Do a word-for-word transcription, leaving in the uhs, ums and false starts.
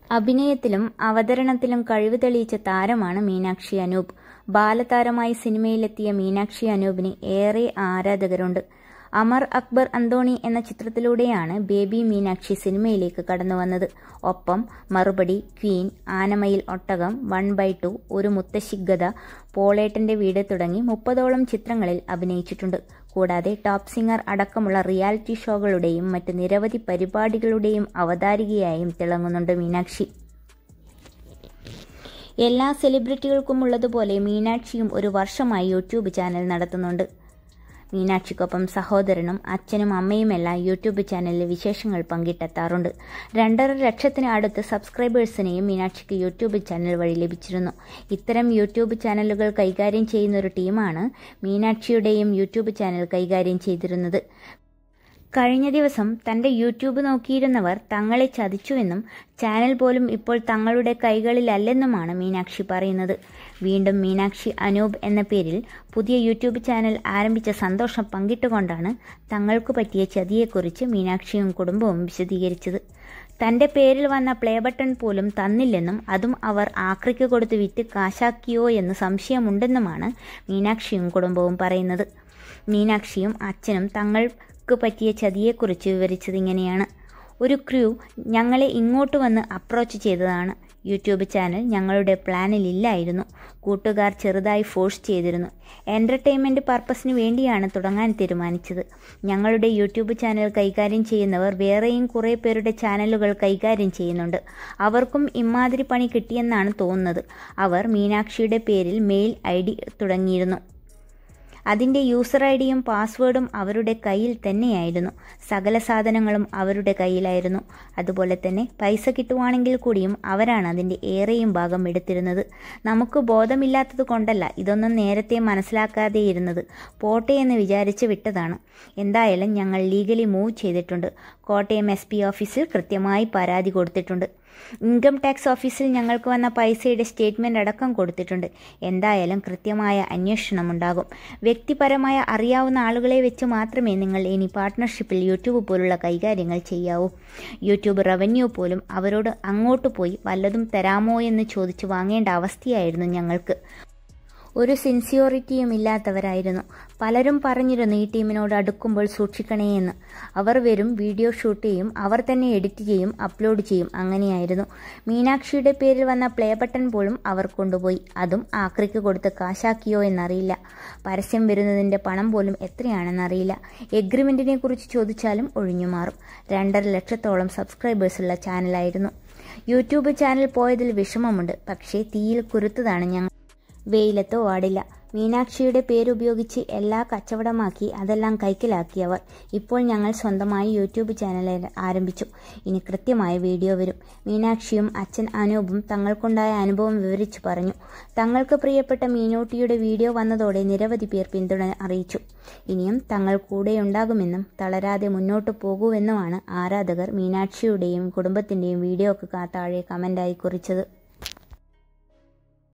അഭിനയത്തിലും അവതരണത്തിലും കഴിവ് തെളിയിച്ച താരമാണ് മീനാക്ഷി അനൂപ്. ബാലതാരമായി സിനിമയിലെത്തിയ മീനാക്ഷി അനൂപിന് ഏറെ ആരാധകരുണ്ട്. അമർ അക്ബർ അന്തോണി എന്ന ചിത്രത്തിലൂടെയാണ് ബേബി മീനാക്ഷി സിനിമയിലേക്ക് കടന്നുവന്നത്. ഒപ്പം മറുപടി, ക്വീൻ, ആനമയിൽ ഒട്ടകം, വൺ ബൈ ടു, ഒരു മുത്തശ്ശിഗത, പോളേട്ടന്റെ വീട് തുടങ്ങി മുപ്പതോളം ചിത്രങ്ങളിൽ അഭിനയിച്ചിട്ടുണ്ട്. കൂടാതെ ടോപ്പ് സിംഗർ അടക്കമുള്ള റിയാലിറ്റി ഷോകളുടെയും മറ്റ് നിരവധി പരിപാടികളുടെയും അവതാരികയായും തിളങ്ങുന്നുണ്ട് മീനാക്ഷി. എല്ലാ സെലിബ്രിറ്റികൾക്കും ഉള്ളതുപോലെ മീനാക്ഷിയും ഒരു വർഷമായി യൂട്യൂബ് ചാനൽ നടത്തുന്നുണ്ട്. മീനാക്ഷിക്കൊപ്പം സഹോദരനും അച്ഛനും അമ്മയുമെല്ലാം യൂട്യൂബ് ചാനലിൽ വിശേഷങ്ങൾ പങ്കിട്ടെത്താറുണ്ട്. രണ്ടര ലക്ഷത്തിന് അടുത്ത് സബ്സ്ക്രൈബേഴ്സിനെയും മീനാക്ഷിക്ക് യൂട്യൂബ് ചാനൽ വഴി ലഭിച്ചിരുന്നു. ഇത്തരം യൂട്യൂബ് ചാനലുകൾ കൈകാര്യം ചെയ്യുന്ന ഒരു ടീമാണ് മീനാക്ഷിയുടെയും യൂട്യൂബ് ചാനൽ കൈകാര്യം ചെയ്തിരുന്നത്. കഴിഞ്ഞ ദിവസം തന്റെ യൂട്യൂബ് നോക്കിയിരുന്നവർ തങ്ങളെ ചതിച്ചുവെന്നും ചാനൽ പോലും ഇപ്പോൾ തങ്ങളുടെ കൈകളിലല്ലെന്നുമാണ് മീനാക്ഷി പറയുന്നത്. വീണ്ടും മീനാക്ഷി അനൂപ് എന്ന പേരിൽ പുതിയ യൂട്യൂബ് ചാനൽ ആരംഭിച്ച സന്തോഷം പങ്കിട്ടുകൊണ്ടാണ് തങ്ങൾക്ക് പറ്റിയ ചതിയെക്കുറിച്ച് മീനാക്ഷിയും കുടുംബവും വിശദീകരിച്ചത്. തന്റെ പേരിൽ വന്ന പ്ലേ ബട്ടൺ പോലും തന്നില്ലെന്നും അതും അവർ ആക്രിക്ക് കൊടുത്ത് വിറ്റ് കാശാക്കിയോ എന്ന് സംശയമുണ്ടെന്നുമാണ് മീനാക്ഷിയും കുടുംബവും പറയുന്നത്. മീനാക്ഷിയും അച്ഛനും തങ്ങൾ ക്ക് പറ്റിയ ചതിയെക്കുറിച്ച് വിവരിച്ചത് ഇങ്ങനെയാണ്. ഒരു ക്രൂ ഞങ്ങളെ ഇങ്ങോട്ട് വന്ന് അപ്രോച്ച് ചെയ്തതാണ്. യൂട്യൂബ് ചാനൽ ഞങ്ങളുടെ പ്ലാനിലില്ലായിരുന്നു. കൂട്ടുകാർ ചെറുതായി ഫോഴ്സ് ചെയ്തിരുന്നു. എൻ്റർടൈൻമെൻറ്റ് പർപ്പസിന് വേണ്ടിയാണ് തുടങ്ങാൻ തീരുമാനിച്ചത്. ഞങ്ങളുടെ യൂട്യൂബ് ചാനൽ കൈകാര്യം ചെയ്യുന്നവർ വേറെയും കുറേ പേരുടെ ചാനലുകൾ കൈകാര്യം ചെയ്യുന്നുണ്ട്. അവർക്കും ഇമാതിരി പണി കിട്ടിയെന്നാണ് തോന്നുന്നത്. അവർ മീനാക്ഷിയുടെ പേരിൽ മെയിൽ ഐ ഡി തുടങ്ങിയിരുന്നു. അതിൻ്റെ യൂസർ ഐ ഡിയും പാസ്വേഡും അവരുടെ കയ്യിൽ തന്നെയായിരുന്നു. സകല സാധനങ്ങളും അവരുടെ കയ്യിലായിരുന്നു. അതുപോലെ തന്നെ പൈസ കിട്ടുവാണെങ്കിൽ കൂടിയും അവരാണ് അതിൻ്റെ ഏറെയും ഭാഗം എടുത്തിരുന്നത്. നമുക്ക് ബോധമില്ലാത്തത് കൊണ്ടല്ല ഇതൊന്നും നേരത്തെ മനസ്സിലാക്കാതെയിരുന്നത്. പോട്ടെ എന്ന് വിചാരിച്ച് വിട്ടതാണ്. എന്തായാലും ഞങ്ങൾ ലീഗലി മൂവ് ചെയ്തിട്ടുണ്ട്. കോട്ടയം എസ് പി ഓഫീസിൽ കൃത്യമായി പരാതി കൊടുത്തിട്ടുണ്ട്. ഇൻകം ടാക്സ് ഓഫീസിൽ ഞങ്ങൾക്ക് വന്ന പൈസയുടെ സ്റ്റേറ്റ്മെൻ്റ് അടക്കം കൊടുത്തിട്ടുണ്ട്. എന്തായാലും കൃത്യമായ അന്വേഷണമുണ്ടാകും. വ്യക്തിപരമായ അറിയാവുന്ന ആളുകളെ വെച്ച് മാത്രമേ നിങ്ങൾ ഇനി പാർട്ട്ണർഷിപ്പിൽ യൂട്യൂബ് പോലുള്ള കൈകാര്യങ്ങൾ ചെയ്യാവൂ. യൂട്യൂബ് റവന്യൂ പോലും അവരോട് അങ്ങോട്ട് പോയി വല്ലതും തരാമോ എന്ന് ചോദിച്ച് വാങ്ങേണ്ട അവസ്ഥയായിരുന്നു ഞങ്ങൾക്ക്. ഒരു സിൻസിയോറിറ്റിയും ഇല്ലാത്തവരായിരുന്നു. പലരും പറഞ്ഞിരുന്നു ഈ ടീമിനോട് അടുക്കുമ്പോൾ സൂക്ഷിക്കണേ എന്ന്. അവർ വരും, വീഡിയോ ഷൂട്ട് ചെയ്യും, അവർ തന്നെ എഡിറ്റ് ചെയ്യും, അപ്ലോഡ് ചെയ്യും. അങ്ങനെയായിരുന്നു. മീനാക്ഷിയുടെ പേരിൽ വന്ന പ്ലേ ബട്ടൺ പോലും അവർ കൊണ്ടുപോയി. അതും ആക്രിക്ക് കൊടുത്ത് കാശാക്കിയോ എന്നറിയില്ല. പരസ്യം വരുന്നതിൻ്റെ പണം പോലും എത്രയാണെന്നറിയില്ല. എഗ്രിമെൻറ്റിനെ കുറിച്ച് ചോദിച്ചാലും ഒഴിഞ്ഞുമാറും. രണ്ടര ലക്ഷത്തോളം സബ്സ്ക്രൈബേഴ്സുള്ള ചാനലായിരുന്നു. യൂട്യൂബ് ചാനൽ പോയതിൽ വിഷമമുണ്ട്. പക്ഷേ തീയിൽ കുരുത്തതാണ് ഞങ്ങൾ. വെയിലത്തോ വാടില്ല. മീനാക്ഷിയുടെ പേരുപയോഗിച്ച് എല്ലാ കച്ചവടമാക്കി അതെല്ലാം കൈക്കലാക്കിയവർ. ഇപ്പോൾ ഞങ്ങൾ സ്വന്തമായി യൂട്യൂബ് ചാനൽ ആരംഭിച്ചു. ഇനി കൃത്യമായ വീഡിയോ വരും. മീനാക്ഷിയും അച്ഛൻ അനൂപും തങ്ങൾക്കുണ്ടായ അനുഭവം വിവരിച്ചു പറഞ്ഞു. തങ്ങൾക്ക് പ്രിയപ്പെട്ട മീനൂട്ടിയുടെ വീഡിയോ വന്നതോടെ നിരവധി പേർ പിന്തുണ അറിയിച്ചു. ഇനിയും തങ്ങൾ കൂടെയുണ്ടാകുമെന്നും തളരാതെ മുന്നോട്ട് പോകൂവെന്നുമാണ് ആരാധകർ മീനാക്ഷിയുടെയും കുടുംബത്തിൻ്റെയും വീഡിയോക്ക് താഴെ കമൻ്റായി കുറിച്ചത്.